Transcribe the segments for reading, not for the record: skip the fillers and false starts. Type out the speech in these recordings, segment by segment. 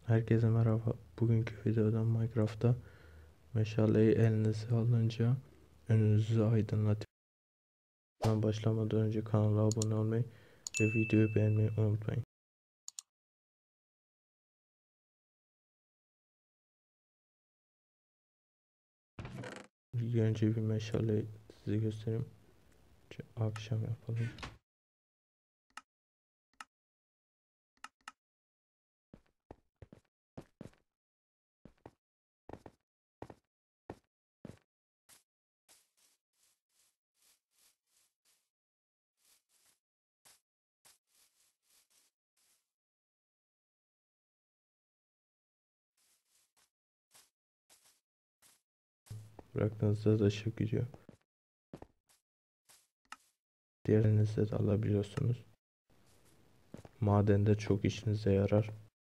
Herkese merhaba. Bugünkü videoda Minecraft'ta meşaleyi elinize alınca önünüzü aydınlatıyor. Başlamadan önce kanala abone olmayı ve videoyu beğenmeyi unutmayın. İlk önce bir meşale size göstereyim. Akşam yapalım. Bıraktığınızda da ışık gidiyor. Diğerinizde de alabiliyorsunuz. Madende çok işinize yarar.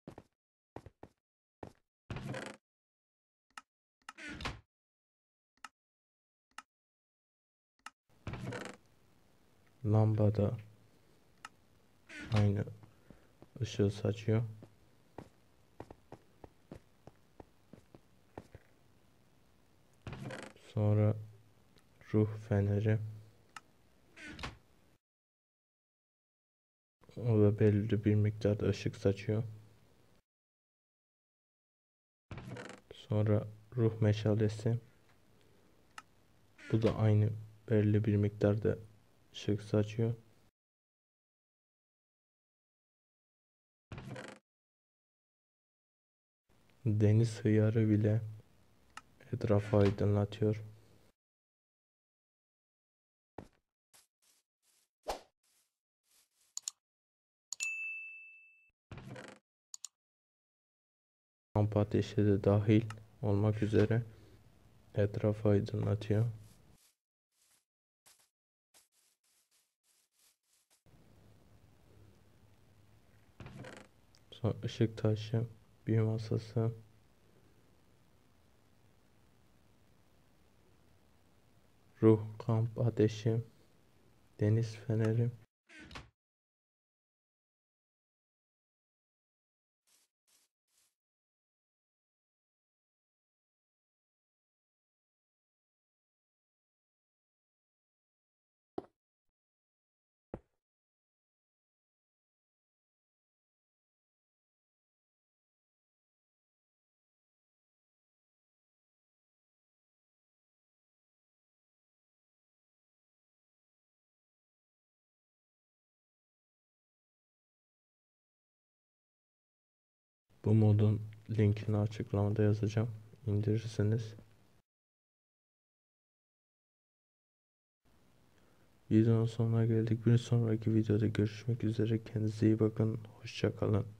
Lambada aynı ışığı saçıyor. Sonra ruh feneri. O da belirli bir miktarda ışık saçıyor. Sonra ruh meşalesi. Bu da aynı belirli bir miktarda ışık saçıyor. Deniz hıyarı bile etrafı aydınlatıyor. Kamp ateşi de dahil olmak üzere etrafı aydınlatıyor. Sonra ışık taşı, büyü masası, ruh kamp ateşi, deniz feneri. Bu modun linkini açıklamada yazacağım. İndirirsiniz. Videonun sonuna geldik. Bir sonraki videoda görüşmek üzere. Kendinize iyi bakın. Hoşça kalın.